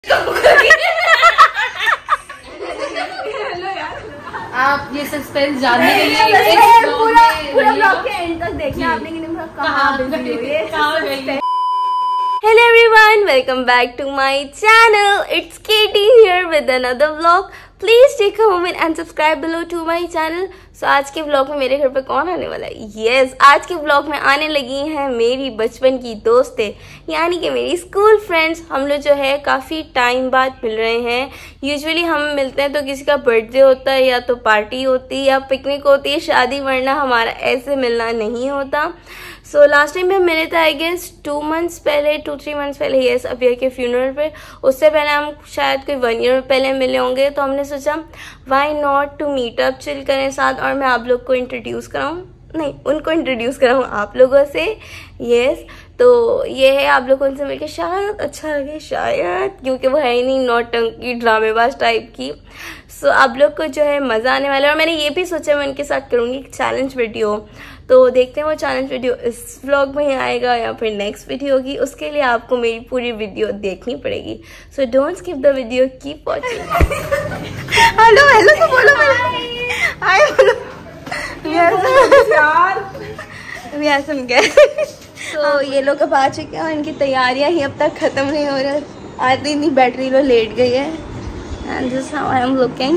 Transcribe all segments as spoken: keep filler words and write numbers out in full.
आप ये सस्पेंस जानने के लिए पूरा पूरा ब्लॉग के एंड तक देखना आपने कि निम्रा कहाँ बिजी हुई है। Hello everyone, welcome back to my channel. It's Katie here with another vlog. Please take a moment and subscribe below to my channel. So आज के व्लॉग में मेरे घर पे कौन आने वाला है? Yes, आज के व्लॉग में आने लगी हैं मेरी बचपन की दोस्तें, यानी कि मेरी स्कूल फ्रेंड्स। हम लोग जो है काफ़ी टाइम बाद मिल रहे हैं। यूजुअली हम मिलते हैं तो किसी का बर्थडे होता है, या तो पार्टी होती है, या पिकनिक होती है, शादी, वरना हमारा ऐसे मिलना नहीं होता। सो लास्ट टाइम हम मिले थे आई गेस टू मंथ्स पहले, टू थ्री मंथ्स पहले, येस, अभिया के फ्यूनरल पे। उससे पहले हम शायद कोई वन ईयर पहले मिले होंगे। तो हमने सोचा why not to meet up, chill करें साथ, और मैं आप लोग को इंट्रोड्यूस कराऊँ, नहीं उनको इंट्रोड्यूस कराऊँ आप लोगों से। येस, तो ये है, आप लोगों से मिलकर शायद अच्छा लगे, शायद, क्योंकि वो है ही नहीं नौटंकी ड्रामेबाज टाइप की। सो so, आप लोग को जो है मज़ा आने वाला है। और मैंने ये भी सोचा मैं उनके साथ करूँगी एक चैलेंज वीडियो। तो देखते हैं वो चैलेंज वीडियो इस व्लॉग में ही आएगा या फिर नेक्स्ट वीडियो होगी। उसके लिए आपको मेरी पूरी वीडियो देखनी पड़ेगी। So don't skip the video, keep watching. Hello hello तो बोलो, हाय बोलो यार, सुन गए। तो ये लोग अब आ चुके हैं और इनकी तैयारियां ही अब तक खत्म नहीं हो रही। आती नहीं, बैटरी लो लेट गई है। And this how I am looking.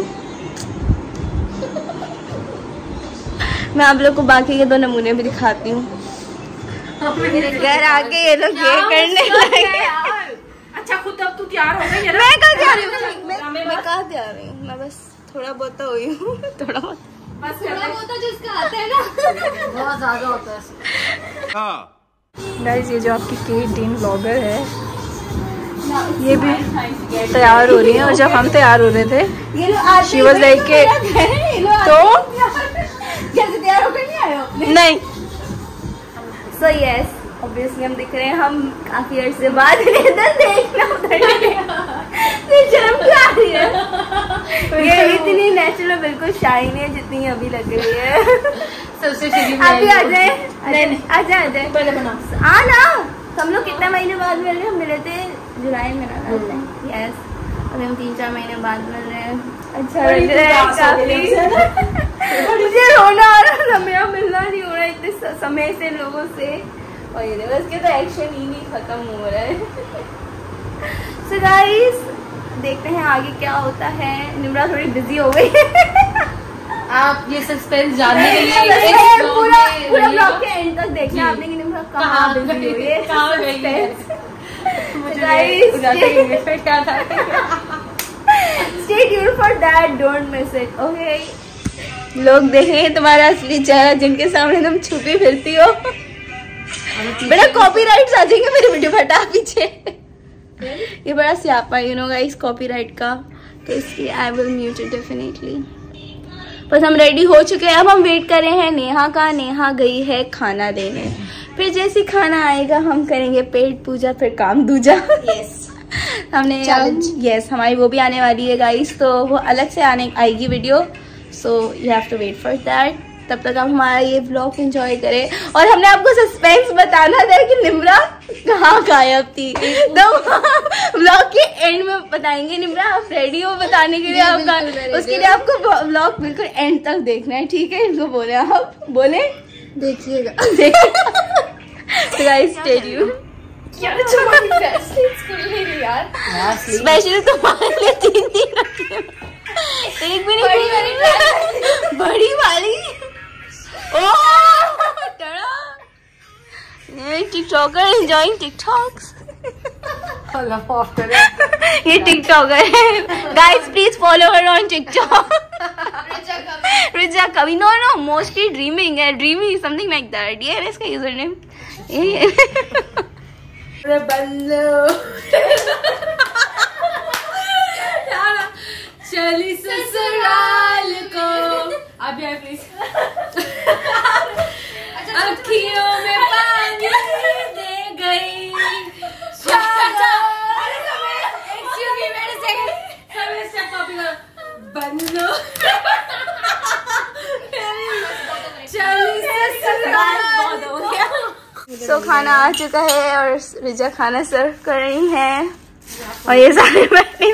मैं आप लोग को बाकी के दो नमूने भी दिखाती हूँ। घर आके ये लोग ये करने लगे। अच्छा खुद अब तू तैयार हो गई है? मैं कहाँ जा रही हूँ? मैं मैं कहाँ जा रही हूँ? मैं बस थोड़ा बहुत तो हुई हूँ, थोड़ा बहुत, बस थोड़ा बहुत जो इसका आता है ना, बहुत ज्यादा होता है। गाइस, ये जो आपकी केट डीन व्लॉगर है, ये भी तैयार हो रही है। और जब हम तैयार हो रहे थे शी वाज लाइक के तो कैसे तैयार होकर नहीं आए हो? नहीं। सो यस, ऑब्वियसली हम दिख रहे हैं, हम काफी अर्से बाद इधर देखना शर्म क्या आ रही है? ये इतनी नेचुरल बिल्कुल शाइन है जितनी अभी लग रही है। सबसे अभी आ जाए, आ जाए, आ जाए, पहले बना आ ना। हम लोग कितने महीने बाद मिल रहे हैं? हम मिले थे जुलाई में ना? यस, अभी हम तीन चार महीने बाद मिल रहे हैं। अच्छा लग रहा है। मुझे रोना आ रहा, मेरा मिलना नहीं हो रहा है इतने समय से लोगों से। और ये देखो, इसके तो एक्शन ही नहीं खत्म हो रहा है। सो गाइस, देखते हैं आगे क्या होता है। निम्रा थोड़ी बिजी हो गई है। आप ये सस्पेंस जानने के लिए पूरा पूरा ब्लॉग के एंड तक देखना आपने कि निम्रा कहाँ बिजी हुई है, कहाँ गई है। गाइस क्या था? Stay tuned for that, don't miss it, okay? लोग देखेंगे तुम्हारा असली चेहरा जिनके सामने तुम छुपी फिरती हो। बड़ा कॉपीराइट्स आ जाएंगे मेरे वीडियो, हटा पीछे। ये बड़ा स्यापा यू नो गाइस कॉपीराइट का, तो इसलिए I will mute it definitely. बस हम रेडी हो चुके हैं, अब हम वेट कर रहे हैं नेहा का। नेहा गई है खाना देने, फिर जैसे खाना आएगा हम करेंगे पेट पूजा, फिर काम दूजा। yes. हमने यस हमारी वो भी आने वाली है गाइस, तो वो अलग से आने आएगी video. So you have to wait for that. तब तक आप हमारा ये व्लॉग एंजॉय करें। और हमने आपको सस्पेंस बताना था कि निम्रा कहाँ गायब थी, तो व्लॉग के एंड में बताएंगे। निम्रा आप रेडी हो बताने के लिए? आपका उसके लिए आपको व्लॉग बिल्कुल एंड तक देखना है, ठीक है? इनको बोले, आप बोले देखिएगा। तो गाइस स्टे ट्यून्ड। स्पेशल तुम्हारे लिए तीन तीन रखी, एक भी नहीं, बड़ी वाली। TikToker enjoying TikToks. ये टिकटॉकर है guys, please follow her on TikTok. Richa Kavi, no no, mostly dreaming है, ड्रीमी समथिंग लाइक दैट। ये है इसका यूजर नेम। चली ससुराल को अभी प्लीज, अखियों में पानी दे गई। बंदो चली ससुराल। सो खाना आ चुका है और रिजा खाना सर्व कर रही हैं। और ये सारे बैठे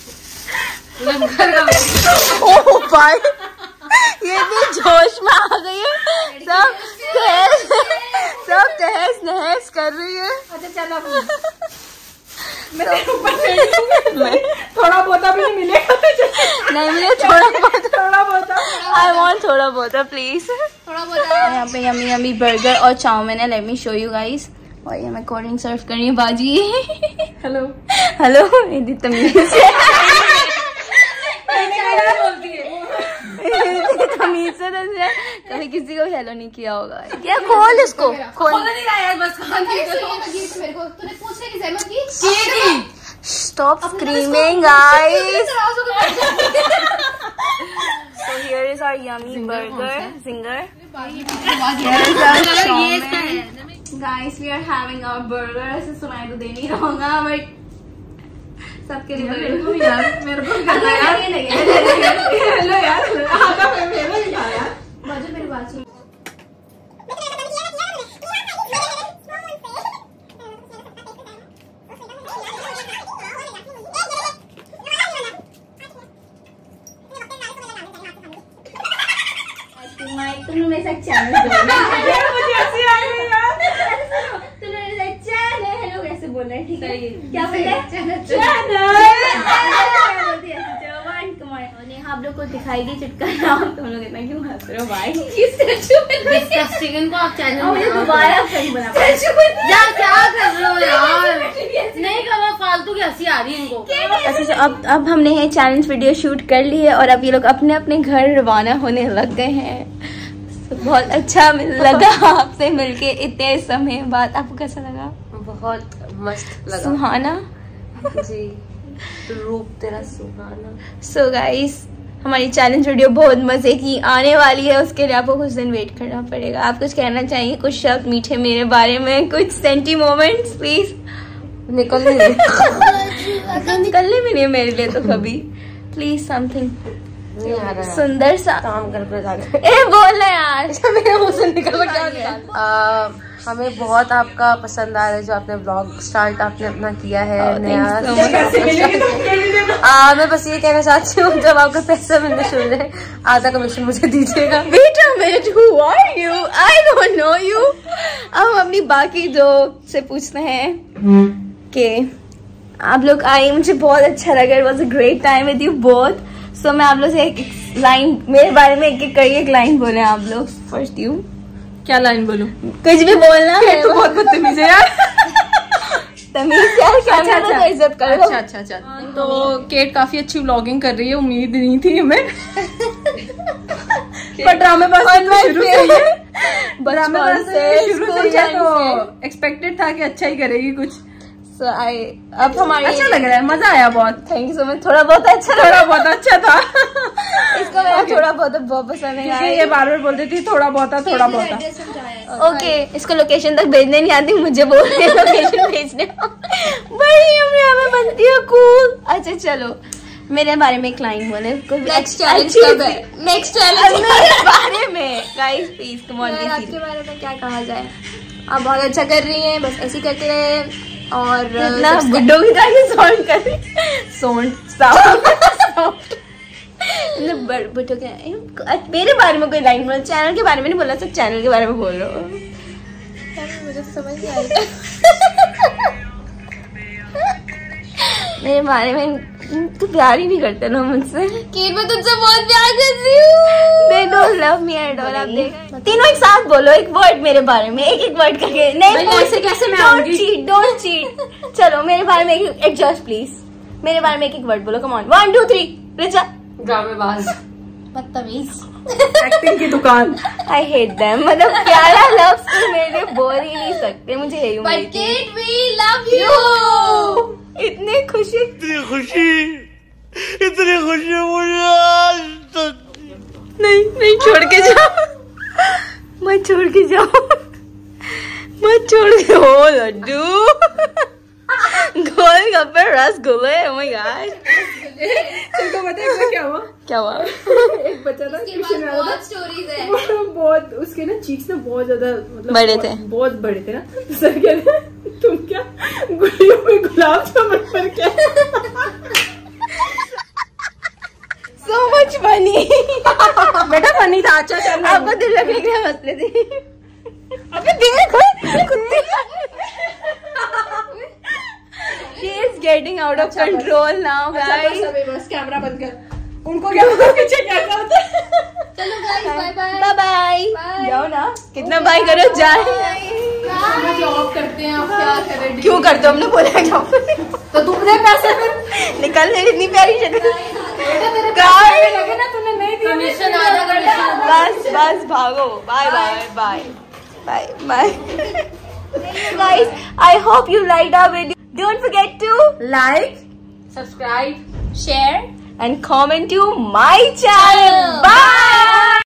ओ भाई ये भी जोश में आ गई है, सब तहस सब तहस नहस कर रही है। अच्छा चलो मैं थोड़ा बहुत भी नहीं मिलेगा नहीं मिले थोड़ा बहुत थोड़ा बहुत आई वांट थोड़ा बहुत प्लीज थोड़ा बहुत यहाँ पे यमी यमी बर्गर और चाउमीन है, let me show you guys. और ये मैं कोल्ड ड्रिंक सर्व कर रही हूँ बाजी। हेलो हेलो इतनी तमीज तमीज से कभी किसी को हेलो नहीं किया होगा। क्या खोल इसको खोल नहीं रहा यार बस मेरे को तूने पूछने की जहमत की। Stop screaming guys. So here is our yummy burger zinger. Guys, we are having our burger. ऐसे सुनाई तो दे नहीं रहूंगा बट सबके लिए यार मेरे को करना यार हेलो यार आधा में मेरा ही था यार बाजू मेरी बात सुन। तुमने मेरे साथ चैनल जोड़ना यार मुझे हंसी आ रही है यार। तुमने मेरे साथ चैनल हेलो कैसे बोलना है ठीक है क्या बोलते हैं चैनल नेहा आप लोग को दिखाएगी चुटकारा तुम लोग इतना क्यों हंस रहे हो भाई। डिस्कस्टिंग इनको आप चैनल दोबारा सही बना यार क्या कर रहे हो यार नहीं करना फालतू की हंसी आ रही है इनको। अच्छा अब अब हमने ये चैलेंज वीडियो शूट कर ली है और अब ये लोग अपने अपने घर रवाना होने लग गए हैं। बहुत अच्छा लगा आपसे मिलके इतने समय बाद। आपको कैसा लगा? बहुत मस्त लगा। सुहाना जी रूप तेरा सुहाना। सो गाइस हमारी चैलेंज वीडियो बहुत मजे की आने वाली है, उसके लिए आपको कुछ दिन वेट करना पड़ेगा। आप कुछ कहना चाहिए, कुछ शब्द मीठे मेरे बारे में, कुछ सेंटी मोमेंट्स प्लीज। निकल नहीं निकलने भी नहीं मेरे लिए तो कभी प्लीज समथिंग नहीं आ रहा है। सुंदर सा काम कर पे जाके ए बोल यार मेरे मुंह से निकल गया। हमें बहुत आपका पसंद आ रहा है जो आपने ब्लॉग स्टार्ट आपने अपना किया है Oh, नया। thanks so आ, मैं बस ये कहना चाहती हूँ जब आपका पैसा मिलना शुरू है आधा कमीशन मुझे दीजिएगा। Wait a minute, who are you? I don't know you. अब हम अपनी बाकी जो से पूछते हैं कि आप लोग आए, मुझे बहुत अच्छा लगा। It was a great time with you both. So मैं आप लोग से एक लाइन मेरे बारे में एक एक करके एक लाइन बोले आप लोग। फर्स्ट यू क्या लाइन बोलूं? कुछ भी बोलना है। तो बहुत बदतमीज है यार। तमीज यार कैमरा अच्छा, तो इज्जत करो। अच्छा अच्छा अच्छा तो केट काफी अच्छी व्लॉगिंग कर रही है, उम्मीद नहीं थी हमें पर ड्रामेबाज शुरू से ही है। ड्रामेबाज शुरू से ही है तो एक्सपेक्टेड था कि अच्छा ही करेगी कुछ। So I अब हमारी अच्छा लग रहा है, मजा आया बहुत। Thank you so much. थोड़ा बहुत अच्छा लगा। थोड़ा बहुत अच्छा था। इसको मेरा थोड़ा बहुत बहुत पसंद है क्योंकि ये बार बार बोलती थी थोड़ा बहुत थोड़ा बहुत। ओके इसको लोकेशन तक भेजने नहीं आती, मुझे बोल रही है लोकेशन भेजने। बड़ी यहाँ पे बनती है कूल। अच्छा चलो मेरे बारे में एक लाइन बोले। नेक्स्ट चैलेंज कब है? नेक्स्ट चैलेंज मेरे बारे में गाइस प्लीज कम ऑन। आपके बारे में क्या कहा जाए? आप बहुत अच्छा कर रही हैं, बस ऐसे करते रहे। और बुड्ढों की तरह साउंड कर रही साउंड साउंड बुड्ढों के मेरे बारे में कोई लाइन बोलो। चैनल के बारे में नहीं बोला, सिर्फ चैनल के बारे में बोल रहा हूँ। मुझे समझ नहीं आई। मेरे बारे में तू प्यार ही नहीं करते ना मुझसे। केट मैं तुझसे बहुत प्यार कर रही हूँ। They don't love me at all। आप देख तीनों एक साथ बोलो एक वर्ड मेरे बारे में, एक एक वर्ड करके। नहीं ऐसे कैसे मैं डोंट आऊंगी? Cheat don't cheat. चलो मेरे बारे में एक एक जस्ट प्लीज मेरे बारे में एक एक वर्ड बोलो। Come on one two three Richa. ड्रामेबाज बदतमीज एक्टिंग की दुकान। I hate them. मतलब प्यारा लफ्ज मेरे लिए बोल ही नहीं सकते, मुझे यही बट उम्मीद थी। Kate we love you. इतनी खुशी इतनी खुशी इतनी खुशी मुझे आज तक नहीं नहीं छोड़ के जाओ मत छोड़ के जाओ मत छोड़ के। ओ लड्डू गोलगप्पे रसगुल्ले, oh my god। तुमको पता है क्या हुआ? क्या हुआ? एक बच्चा था, ट्यूशन वाला था, स्टोरीज है। वो बहुत उसके ना चीक्स ना बहुत ज्यादा मतलब बड़े थे, बहुत बड़े थे ना। तो सर कह रहे तुम क्या गुड़ियों में गुलाब जामुन पर क्या? So much funny। बेटा फनी था, अच्छा चल। आपको दिल रखने के लिए मसले थे। अबे देखो कुत्ते। He is getting out of control now, guys। बस कैमरा बंद कर। उनको क्या पता पीछे क्या होता है। चलो guys, bye bye bye bye. जाओ ना, कितना बाय करो, जाए। जॉब करते हैं, आप क्या करें? क्यों करते हो? हमने बोला जॉब। तो तुमने पैसे फिर निकल रही, इतनी प्यारी जगह। लगे ना तूने नहीं दी कमीशन आधा कमीशन। बस बस भागो। Bye bye bye bye bye. Guys, I hope you liked our video. Don't forget to like, subscribe, share and comment to my channel. Bye.